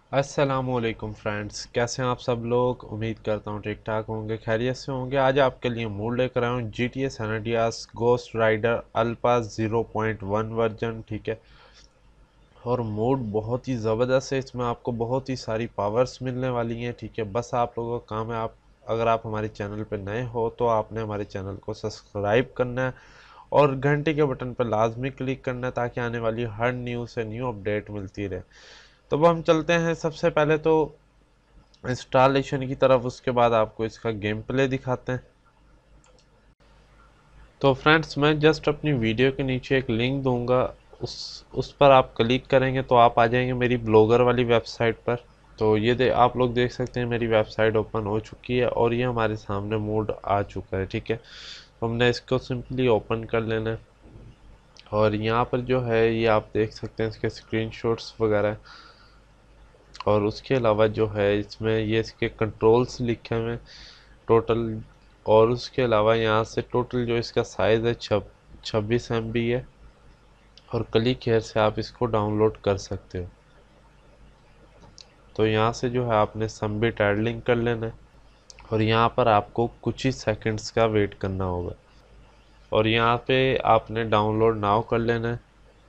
अस्सलामुअलैकुम फ्रेंड्स, कैसे हैं आप सब लोग। उम्मीद करता हूँ ठीक ठाक होंगे, खैरियत से होंगे। आज आपके लिए मूड लेकर आया हूँ GTA San Andreas ghost rider alpha 0.1 version. ठीक है, और मूड बहुत ही ज़बरदस्त है। इसमें आपको बहुत ही सारी पावर्स मिलने वाली हैं। ठीक है, बस आप लोगों का काम है, आप अगर आप हमारे चैनल पर नए हो तो आपने हमारे चैनल को सब्सक्राइब करना है और घंटे के बटन पर लाजमी क्लिक करना है ताकि आने वाली हर न्यू से न्यू अपडेट मिलती रहे। तो अब हम चलते हैं सबसे पहले तो इंस्टॉलेशन की तरफ, उसके बाद आपको इसका गेम प्ले दिखाते हैं। तो फ्रेंड्स, मैं जस्ट अपनी वीडियो के नीचे एक लिंक दूंगा, उस पर आप क्लिक करेंगे तो आप आ जाएंगे मेरी ब्लॉगर वाली वेबसाइट पर। तो ये आप लोग देख सकते हैं मेरी वेबसाइट ओपन हो चुकी है और ये हमारे सामने मोड आ चुका है। ठीक है, तो हमने इसको सिंपली ओपन कर लेना है और यहाँ पर जो है ये आप देख सकते हैं इसके स्क्रीनशॉट्स वगैरह। और उसके अलावा जो है इसमें ये इसके कंट्रोल्स लिखे हुए हैं टोटल। और उसके अलावा यहाँ से टोटल जो इसका साइज़ है 26 MB है और क्लिक हेयर से आप इसको डाउनलोड कर सकते हो। तो यहाँ से जो है आपने सबमिट ऐड लिंक कर लेना है और यहाँ पर आपको कुछ ही सेकंड्स का वेट करना होगा और यहाँ पे आपने डाउनलोड नाउ कर लेना है।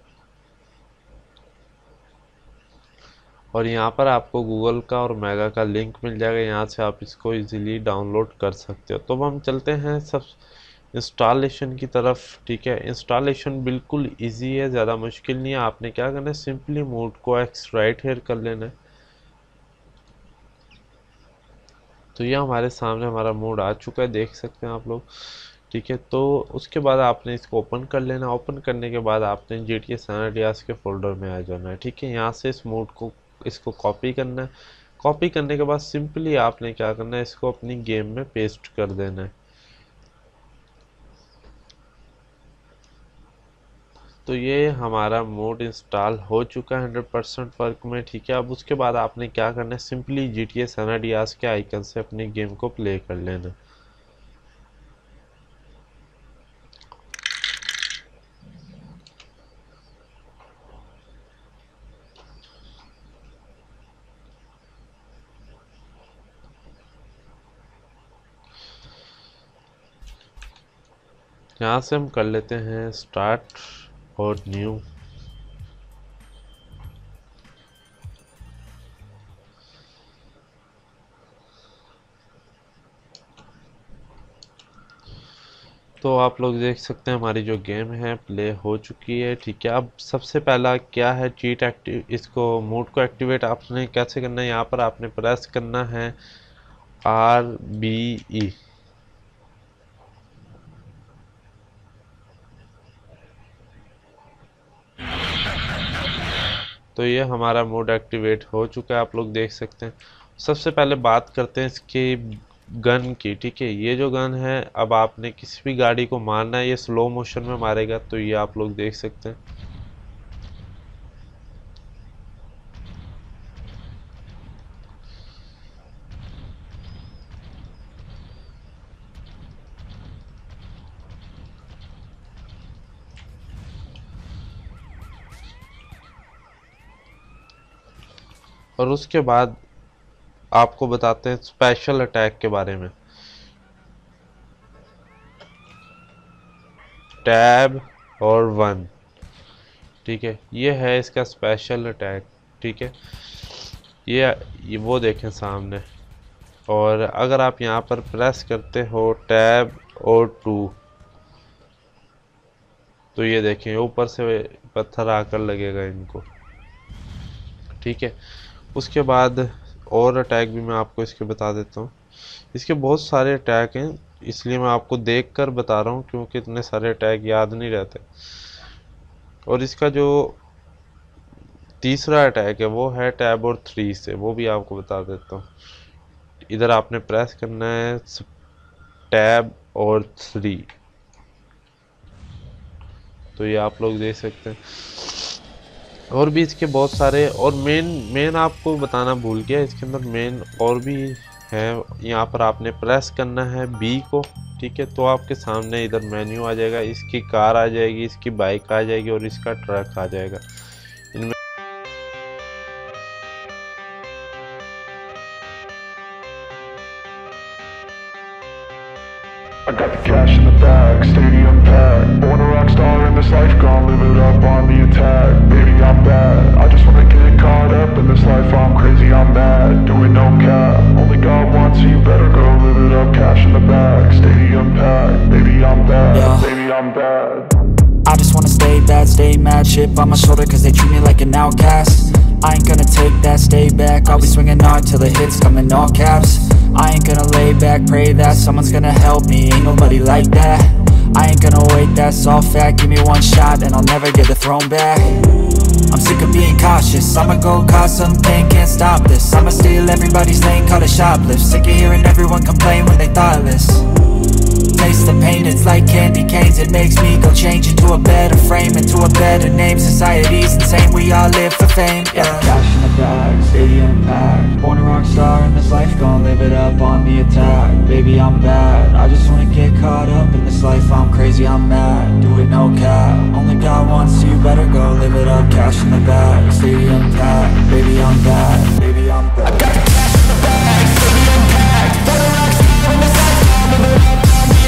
और यहाँ पर आपको गूगल का और मेगा का लिंक मिल जाएगा, यहाँ से आप इसको इजीली डाउनलोड कर सकते हो। तो अब हम चलते हैं सब इंस्टॉलेशन की तरफ। ठीक है, इंस्टॉलेशन बिल्कुल इजी है, ज़्यादा मुश्किल नहीं है। आपने क्या करना है, सिंपली मोड को एक्सट्रैक्ट हेयर कर लेना है। तो ये हमारे सामने हमारा मोड आ चुका है, देख सकते हैं आप लोग। ठीक है, तो उसके बाद आपने इसको ओपन कर लेना। ओपन करने के बाद आपने GTA सैन अंड्रियास के फोल्डर में आ जाना है। ठीक है, यहाँ से इस मोड को इसको कॉपी करना है। कॉपी करने के बाद सिंपली आपने क्या करना है, इसको अपनी गेम में पेस्ट कर देना है। तो ये हमारा मोड इंस्टॉल हो चुका है 100% वर्क में। ठीक है, अब उसके बाद आपने क्या करना है, सिंपली GTA सैन अंड्रियास के आइकन से अपनी गेम को प्ले कर लेना। यहाँ से हम कर लेते हैं स्टार्ट और न्यू। तो आप लोग देख सकते हैं हमारी जो गेम है प्ले हो चुकी है। ठीक है, अब सबसे पहला क्या है, चीट एक्टिव, इसको मोड को एक्टिवेट आपने कैसे करना है, यहाँ पर आपने प्रेस करना है RBE। तो ये हमारा मोड एक्टिवेट हो चुका है, आप लोग देख सकते हैं। सबसे पहले बात करते हैं इसकी गन की। ठीक है, ये जो गन है, अब आपने किसी भी गाड़ी को मारना है, ये स्लो मोशन में मारेगा। तो ये आप लोग देख सकते हैं। और उसके बाद आपको बताते हैं स्पेशल अटैक के बारे में। टैब और 1। ठीक है, ये है इसका स्पेशल अटैक। ठीक है, ये वो देखें सामने। और अगर आप यहाँ पर प्रेस करते हो टैब और 2, तो ये देखें ऊपर से पत्थर आकर लगेगा इनको। ठीक है, उसके बाद और अटैक भी मैं आपको इसके बता देता हूँ। इसके बहुत सारे अटैक हैं, इसलिए मैं आपको देख कर बता रहा हूँ क्योंकि इतने सारे अटैक याद नहीं रहते। और इसका जो तीसरा अटैक है वो है टैब और 3 से, वो भी आपको बता देता हूँ। इधर आपने प्रेस करना है टैब और 3। तो ये आप लोग देख सकते हैं। और भी इसके बहुत सारे, और मेन मेन आपको बताना भूल गया, इसके अंदर मेन और भी है। यहाँ पर आपने प्रेस करना है बी को। ठीक है, तो आपके सामने इधर मेन्यू आ जाएगा, इसकी कार आ जाएगी, इसकी बाइक आ जाएगी और इसका ट्रक आ जाएगा। इनमें I got the cash in the bag, stadium packed. Born a rock star in this life, gon' live it up on the attack. Baby, I'm bad, I just wanna get caught up in this life. I'm crazy, I'm mad, doing no cap. Only God wants you, better go live it up. Cash in the bag, stadium packed. Baby, I'm bad, Yeah. baby, I'm bad. I just wanna stay bad, stay mad. Chip on my shoulder cause they treat me like an outcast. I ain't gonna take that, stay back. I'll be swinging hard till the hits come in all caps. I ain't gonna lay back, pray that someone's gonna help me. Ain't nobody like that. I ain't gonna wait, that's all fact. Give me one shot and I'll never get the throne back. I'm sick of being cautious, I'ma go cause something, can't stop this. I'ma steal everybody's lane, call it shoplift. Sick of hearing everyone complain when they thoughtless. Taste the pain, it's like candy canes. It makes me go change into a better frame, into a better name. Society's insane, we all live for fame, yeah. Cash in the bag, stadium packed. Born a rock star in this life, gon' live it up on the attack. Baby, I'm bad, I just wanna get caught up in this life. I'm crazy, I'm mad, do it no cap. Only God wants you, better go live it up. Cash in the bag, stadium packed. Baby, I'm bad, baby, I'm bad. I got the cash in the bag, stadium packed. Born a rock star in this life, gon' live it up.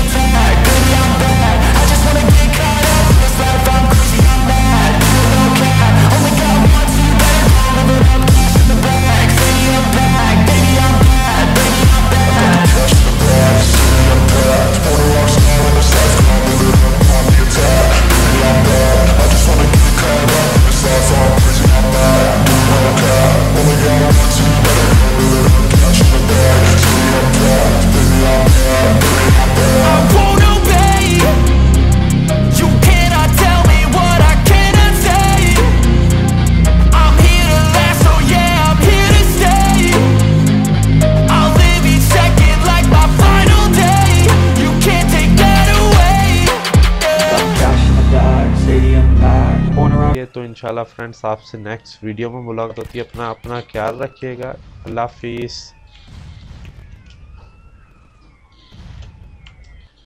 तो इंशाल्लाह friends आपसे next video में मुलाकात होती है। अपना ख्याल रखिएगा। अल्लाह हाफिज़।